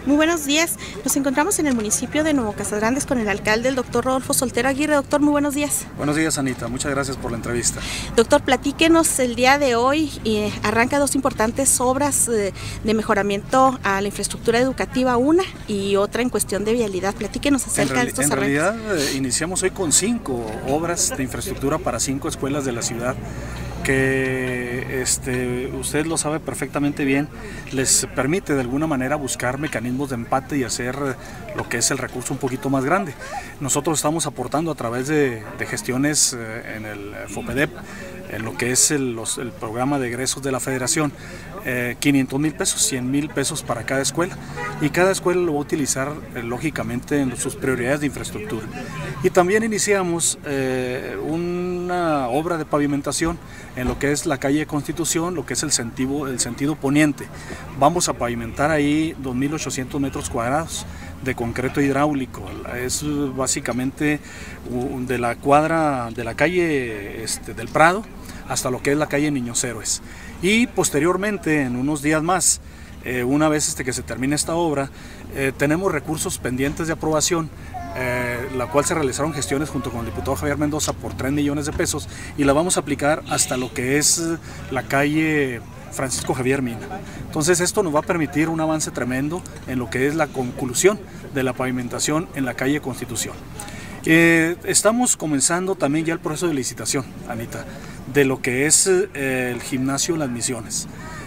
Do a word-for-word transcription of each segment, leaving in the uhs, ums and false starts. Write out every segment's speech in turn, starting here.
Muy buenos días. Nos encontramos en el municipio de Nuevo Casagrandes con el alcalde, el doctor Rodolfo Soltero Aguirre. Doctor, muy buenos días. Buenos días, Anita. Muchas gracias por la entrevista. Doctor, platíquenos el día de hoy. Eh, arranca dos importantes obras eh, de mejoramiento a la infraestructura educativa, una y otra en cuestión de vialidad. Platíquenos acerca en de estos En arranques. realidad, eh, iniciamos hoy con cinco obras de infraestructura para cinco escuelas de la ciudad, que este, usted lo sabe perfectamente bien, les permite de alguna manera buscar mecanismos de empate y hacer lo que es el recurso un poquito más grande. Nosotros estamos aportando a través de, de gestiones eh, en el FOPEDEP, en lo que es el, los, el programa de egresos de la Federación, eh, quinientos mil pesos, cien mil pesos para cada escuela, y cada escuela lo va a utilizar eh, lógicamente en sus prioridades de infraestructura. Y también iniciamos eh, una obra de pavimentación en lo que es la calle Constitución, lo que es el sentido, el sentido poniente. Vamos a pavimentar ahí dos mil ochocientos metros cuadrados de concreto hidráulico. Es básicamente de la cuadra de la calle este, del Prado hasta lo que es la calle Niños Héroes. Y posteriormente, en unos días más, eh, una vez este, que se termine esta obra, eh, tenemos recursos pendientes de aprobación, Eh, la cual se realizaron gestiones junto con el diputado Javier Mendoza por tres millones de pesos, y la vamos a aplicar hasta lo que es la calle Francisco Javier Mina. Entonces esto nos va a permitir un avance tremendo en lo que es la conclusión de la pavimentación en la calle Constitución. Eh, estamos comenzando también ya el proceso de licitación, Anita, de lo que es eh, el gimnasio Las Misiones.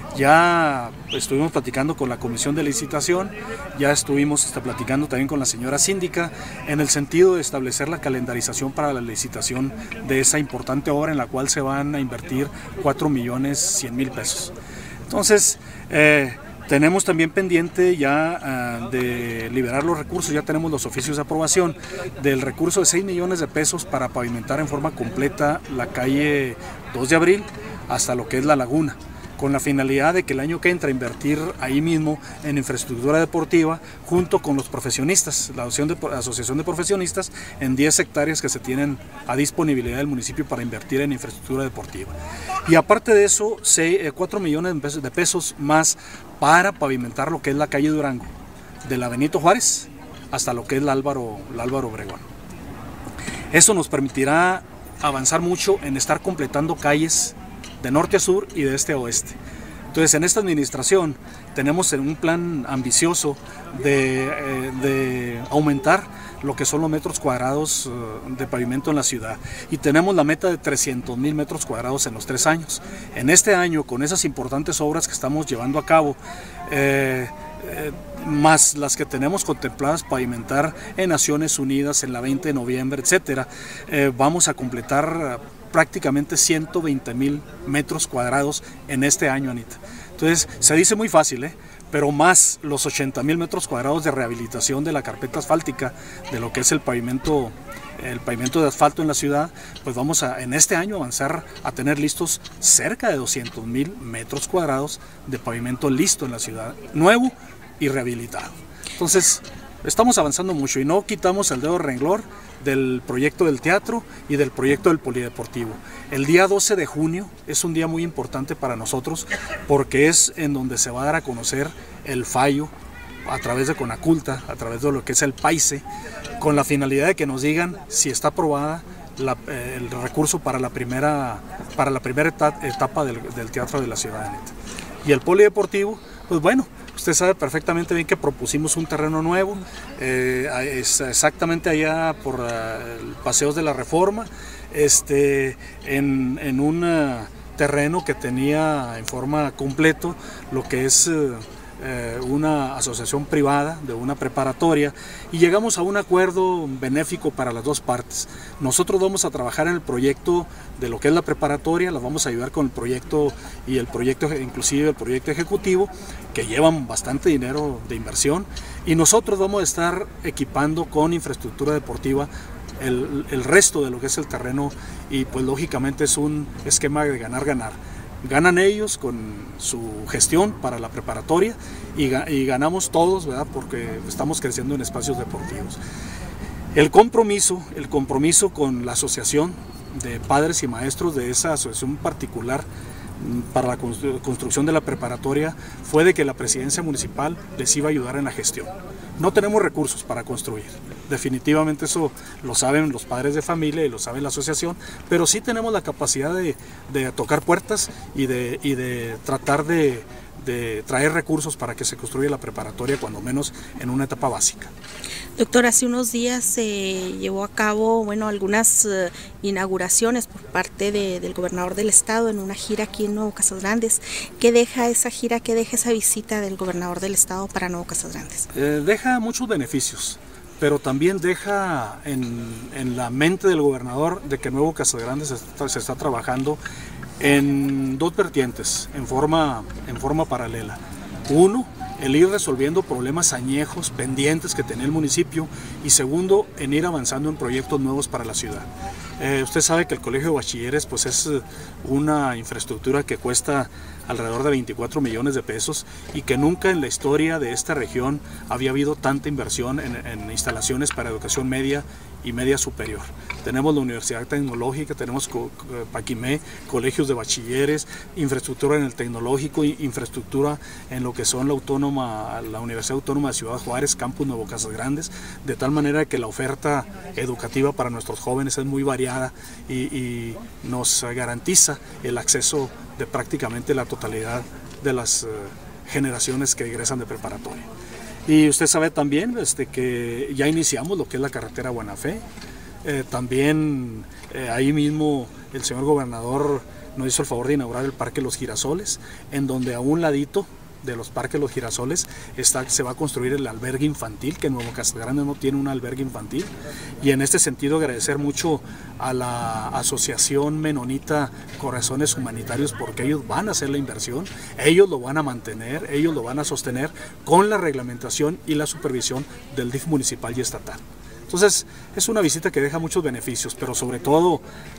Ya estuvimos platicando con la comisión de licitación, ya estuvimos está, platicando también con la señora síndica en el sentido de establecer la calendarización para la licitación de esa importante obra en la cual se van a invertir cuatro millones cien mil pesos. Entonces, eh, tenemos también pendiente ya uh, de liberar los recursos, ya tenemos los oficios de aprobación del recurso de seis millones de pesos para pavimentar en forma completa la calle dos de abril hasta lo que es la laguna, con la finalidad de que el año que entra invertir ahí mismo en infraestructura deportiva junto con los profesionistas, la asociación de profesionistas, en diez hectáreas que se tienen a disponibilidad del municipio para invertir en infraestructura deportiva. Y aparte de eso, cuatro millones de pesos más para pavimentar lo que es la calle Durango, de la Benito Juárez hasta lo que es la Álvaro, la Álvaro Obregón. Eso nos permitirá avanzar mucho en estar completando calles de norte a sur y de este a oeste. Entonces, en esta administración tenemos un plan ambicioso de, eh, de aumentar lo que son los metros cuadrados de pavimento en la ciudad, y tenemos la meta de trescientos mil metros cuadrados en los tres años. En este año, con esas importantes obras que estamos llevando a cabo, eh, eh, más las que tenemos contempladas pavimentar en Naciones Unidas, en la veinte de noviembre, etcétera, eh, vamos a completar prácticamente ciento veinte mil metros cuadrados en este año, Anita. Entonces, se dice muy fácil, ¿eh? pero más los ochenta mil metros cuadrados de rehabilitación de la carpeta asfáltica, de lo que es el pavimento, el pavimento de asfalto en la ciudad, pues vamos a en este año avanzar a tener listos cerca de doscientos mil metros cuadrados de pavimento listo en la ciudad, nuevo y rehabilitado. Entonces, estamos avanzando mucho y no quitamos el dedo de renglón del proyecto del teatro y del proyecto del polideportivo. El día doce de junio es un día muy importante para nosotros porque es en donde se va a dar a conocer el fallo a través de Conaculta, a través de lo que es el PAICE, con la finalidad de que nos digan si está aprobada la, eh, el recurso para la primera, para la primera etapa del, del teatro de la ciudad. Y el polideportivo, pues bueno, usted sabe perfectamente bien que propusimos un terreno nuevo, eh, es exactamente allá por uh, el Paseos de la Reforma, este, en, en un uh, terreno que tenía en forma completo lo que es uh, eh, una asociación privada de una preparatoria, y llegamos a un acuerdo benéfico para las dos partes. Nosotros vamos a trabajar en el proyecto de lo que es la preparatoria, la vamos a ayudar con el proyecto y el proyecto, inclusive el proyecto ejecutivo, que llevan bastante dinero de inversión, y nosotros vamos a estar equipando con infraestructura deportiva el, el resto de lo que es el terreno, y pues lógicamente es un esquema de ganar-ganar. Ganan ellos con su gestión para la preparatoria y, y ganamos todos, ¿verdad? Porque estamos creciendo en espacios deportivos. El compromiso, el compromiso con la asociación de padres y maestros de esa asociación particular para la construcción de la preparatoria fue de que la presidencia municipal les iba a ayudar en la gestión. No tenemos recursos para construir, definitivamente eso lo saben los padres de familia y lo sabe la asociación, pero sí tenemos la capacidad de, de tocar puertas y de, y de tratar de, de traer recursos para que se construya la preparatoria, cuando menos en una etapa básica. Doctor, hace unos días se eh, llevó a cabo bueno, algunas eh, inauguraciones por parte de, del gobernador del estado en una gira aquí en Nuevo Casas Grandes. ¿Qué deja esa gira, qué deja esa visita del gobernador del estado para Nuevo Casas Grandes? Eh, deja muchos beneficios, pero también deja en, en la mente del gobernador de que Nuevo Casas Grandes se está, se está trabajando en dos vertientes, en forma, en forma paralela. Uno, el ir resolviendo problemas añejos, pendientes que tenía el municipio, y segundo, en ir avanzando en proyectos nuevos para la ciudad. Eh, usted sabe que el Colegio de Bachilleres pues, es una infraestructura que cuesta alrededor de veinticuatro millones de pesos y que nunca en la historia de esta región había habido tanta inversión en, en instalaciones para educación media y media superior. Tenemos la Universidad Tecnológica, tenemos Paquimé, colegios de bachilleres, infraestructura en el tecnológico, infraestructura en lo que son la autónoma, la Universidad Autónoma de Ciudad Juárez, Campus Nuevo Casas Grandes, de tal manera que la oferta educativa para nuestros jóvenes es muy variada y, y nos garantiza el acceso de prácticamente la totalidad de las uh, generaciones que egresan de preparatoria. Y usted sabe también este, que ya iniciamos lo que es la carretera Buenafé. Eh, también eh, ahí mismo el señor gobernador nos hizo el favor de inaugurar el Parque Los Girasoles, en donde a un ladito de los Parques Los Girasoles está, se va a construir el albergue infantil, que Nuevo Casas Grandes no tiene un albergue infantil. Y en este sentido agradecer mucho a la Asociación Menonita Corazones Humanitarios, porque ellos van a hacer la inversión, ellos lo van a mantener, ellos lo van a sostener con la reglamentación y la supervisión del D I F municipal y estatal. Entonces es una visita que deja muchos beneficios, pero sobre todo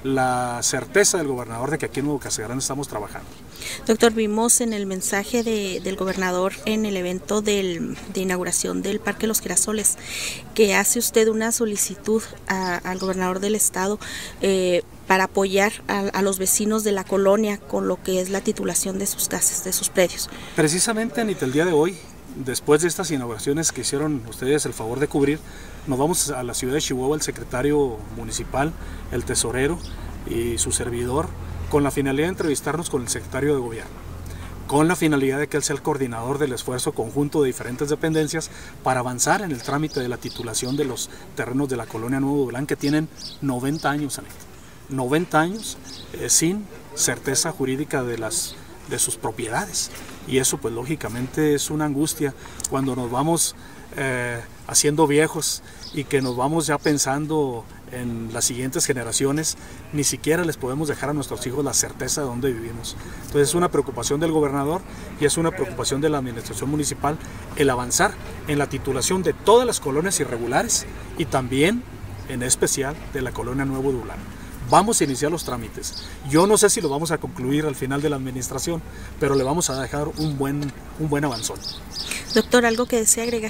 la certeza del gobernador de que aquí en Nuevo Casas Grandes estamos trabajando. Doctor, vimos en el mensaje de, del gobernador en el evento del, de inauguración del Parque Los Girasoles que hace usted una solicitud a, al gobernador del estado eh, para apoyar a, a los vecinos de la colonia con lo que es la titulación de sus casas, de sus predios. Precisamente, Anita, el día de hoy, después de estas inauguraciones que hicieron ustedes el favor de cubrir, nos vamos a la ciudad de Chihuahua, el secretario municipal, el tesorero y su servidor, con la finalidad de entrevistarnos con el secretario de gobierno, con la finalidad de que él sea el coordinador del esfuerzo conjunto de diferentes dependencias para avanzar en el trámite de la titulación de los terrenos de la colonia Nuevo Dublán, que tienen noventa años, Anita, noventa años eh, sin certeza jurídica de las de sus propiedades, y eso pues lógicamente es una angustia cuando nos vamos eh, haciendo viejos y que nos vamos ya pensando en las siguientes generaciones, ni siquiera les podemos dejar a nuestros hijos la certeza de dónde vivimos. Entonces es una preocupación del gobernador y es una preocupación de la administración municipal el avanzar en la titulación de todas las colonias irregulares y también en especial de la colonia Nuevo Dublán. Vamos a iniciar los trámites. Yo no sé si lo vamos a concluir al final de la administración, pero le vamos a dejar un buen, un buen avanzón. Doctor, ¿algo que desea agregar?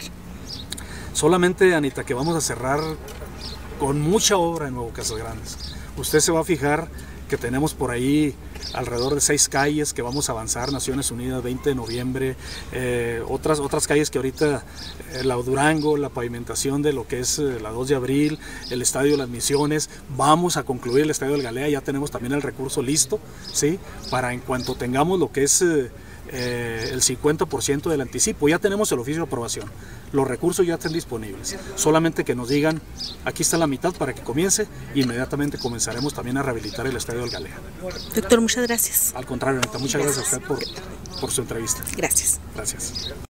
Solamente, Anita, que vamos a cerrar con mucha obra en Nuevo Casas Grandes. Usted se va a fijar que tenemos por ahí alrededor de seis calles que vamos a avanzar, Naciones Unidas, veinte de noviembre, eh, otras, otras calles que ahorita, eh, la Durango, la pavimentación de lo que es eh, la dos de abril, el Estadio de las Misiones, vamos a concluir el Estadio del Galea, ya tenemos también el recurso listo, ¿sí? Para en cuanto tengamos lo que es eh, eh, el cincuenta por ciento del anticipo, ya tenemos el oficio de aprobación, los recursos ya están disponibles, solamente que nos digan, aquí está la mitad para que comience, y inmediatamente comenzaremos también a rehabilitar el Estadio del Galea. Doctor, muchas gracias. Al contrario, Anita, muchas gracias, gracias a usted por, por su entrevista. Gracias. Gracias.